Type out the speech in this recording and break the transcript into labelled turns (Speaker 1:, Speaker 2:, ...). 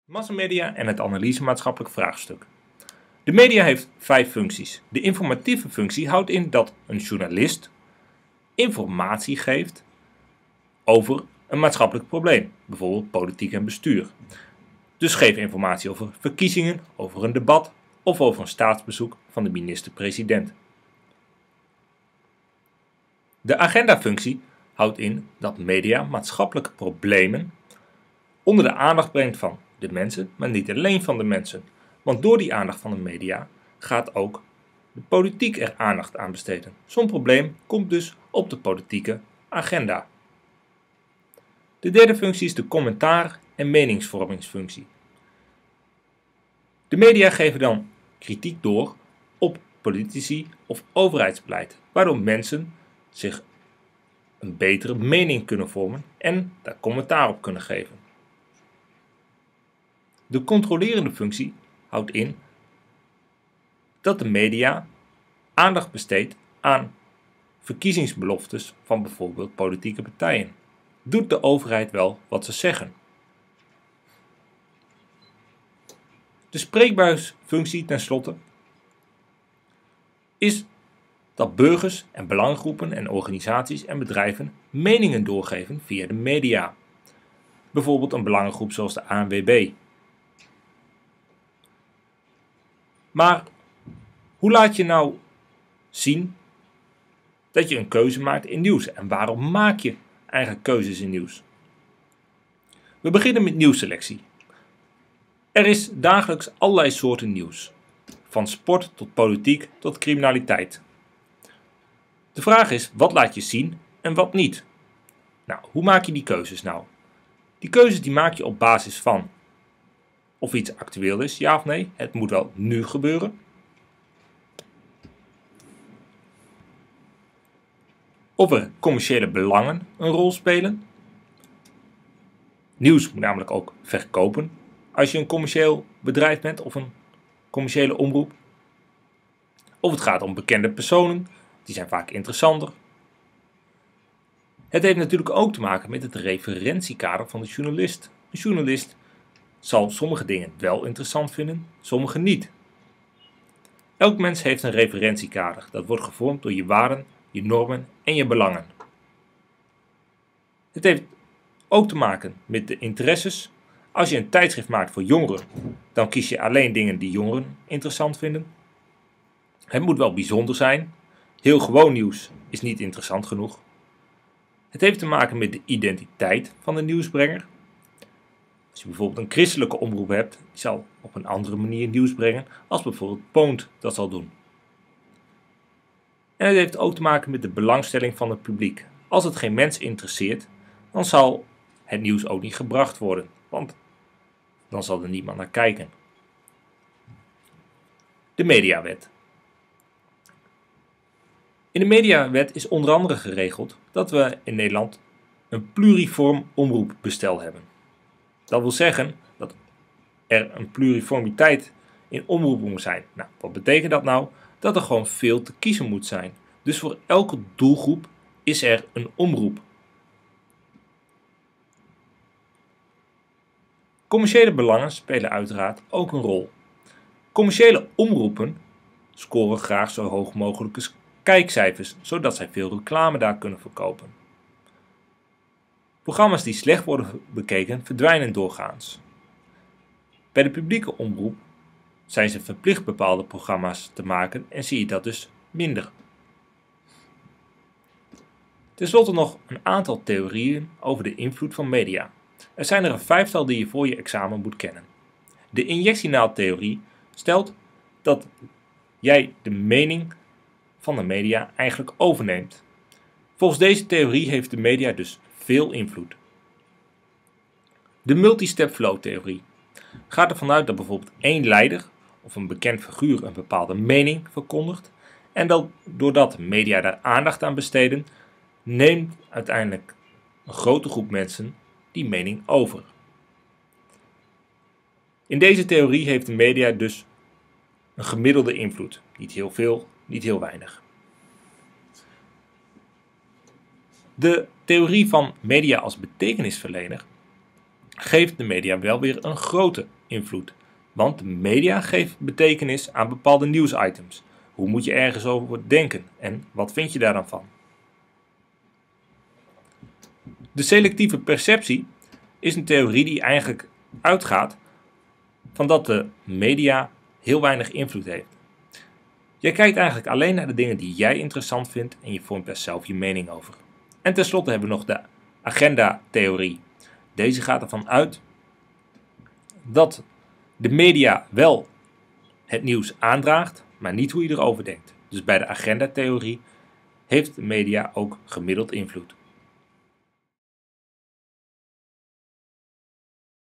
Speaker 1: Massamedia en het analyse-maatschappelijk vraagstuk. De media heeft 5 functies. De informatieve functie houdt in dat een journalist informatie geeft over een maatschappelijk probleem, bijvoorbeeld politiek en bestuur. Dus geef informatie over verkiezingen, over een debat of over een staatsbezoek van de minister-president. De agendafunctie houdt in dat media maatschappelijke problemen onder de aandacht brengt van de mensen, maar niet alleen van de mensen. Want door die aandacht van de media gaat ook de politiek er aandacht aan besteden. Zo'n probleem komt dus op de politieke agenda. De derde functie is de commentaar- en meningsvormingsfunctie. De media geven dan kritiek door op politici of overheidsbeleid, waardoor mensen zich een betere mening kunnen vormen en daar commentaar op kunnen geven. De controlerende functie houdt in dat de media aandacht besteedt aan verkiezingsbeloftes van bijvoorbeeld politieke partijen. Doet de overheid wel wat ze zeggen? De spreekbuisfunctie tenslotte is dat burgers en belangengroepen en organisaties en bedrijven meningen doorgeven via de media. Bijvoorbeeld een belangengroep zoals de ANWB. Maar hoe laat je nou zien dat je een keuze maakt in nieuws? En waarom maak je eigenlijk keuzes in nieuws? We beginnen met nieuwsselectie. Er is dagelijks allerlei soorten nieuws. Van sport tot politiek tot criminaliteit. De vraag is, wat laat je zien en wat niet? Nou, hoe maak je die keuzes nou? Die keuzes die maak je op basis van of iets actueel is, ja of nee. Het moet wel nu gebeuren. Of er commerciële belangen een rol spelen. Nieuws moet namelijk ook verkopen als je een commercieel bedrijf bent of een commerciële omroep. Of het gaat om bekende personen, die zijn vaak interessanter. Het heeft natuurlijk ook te maken met het referentiekader van de journalist. Een journalist zal sommige dingen wel interessant vinden, sommige niet. Elk mens heeft een referentiekader. Dat wordt gevormd door je waarden, je normen en je belangen. Het heeft ook te maken met de interesses. Als je een tijdschrift maakt voor jongeren, dan kies je alleen dingen die jongeren interessant vinden. Het moet wel bijzonder zijn. Heel gewoon nieuws is niet interessant genoeg. Het heeft te maken met de identiteit van de nieuwsbrenger. Als je bijvoorbeeld een christelijke omroep hebt, die zal op een andere manier nieuws brengen als bijvoorbeeld Poont dat zal doen. En het heeft ook te maken met de belangstelling van het publiek. Als het geen mens interesseert, dan zal het nieuws ook niet gebracht worden, want dan zal er niemand naar kijken. De mediawet. In de mediawet is onder andere geregeld dat we in Nederland een pluriform omroepbestel hebben. Dat wil zeggen dat er een pluriformiteit in omroepen moet zijn. Nou, wat betekent dat nou? Dat er gewoon veel te kiezen moet zijn. Dus voor elke doelgroep is er een omroep. Commerciële belangen spelen uiteraard ook een rol. Commerciële omroepen scoren graag zo hoog mogelijke kijkcijfers, zodat zij veel reclame daar kunnen verkopen. Programma's die slecht worden bekeken verdwijnen doorgaans. Bij de publieke omroep zijn ze verplicht bepaalde programma's te maken en zie je dat dus minder. Ten slotte nog een aantal theorieën over de invloed van media. Er zijn er een 5-tal die je voor je examen moet kennen. De injectienaaldtheorie stelt dat jij de mening van de media eigenlijk overneemt. Volgens deze theorie heeft de media dus veel invloed. De multi-step flow theorie gaat ervan uit dat bijvoorbeeld één leider of een bekend figuur een bepaalde mening verkondigt en dat doordat media daar aandacht aan besteden, neemt uiteindelijk een grote groep mensen die mening over. In deze theorie heeft de media dus een gemiddelde invloed. Niet heel veel, niet heel weinig. De theorie van media als betekenisverlener geeft de media wel weer een grote invloed. Want de media geeft betekenis aan bepaalde nieuwsitems. Hoe moet je ergens over denken en wat vind je daar dan van? De selectieve perceptie is een theorie die eigenlijk uitgaat van dat de media heel weinig invloed heeft. Jij kijkt eigenlijk alleen naar de dingen die jij interessant vindt en je vormt daar zelf je mening over. En tenslotte hebben we nog de agenda-theorie. Deze gaat ervan uit dat de media wel het nieuws aandraagt, maar niet hoe je erover denkt. Dus bij de agenda-theorie heeft de media ook gemiddeld invloed.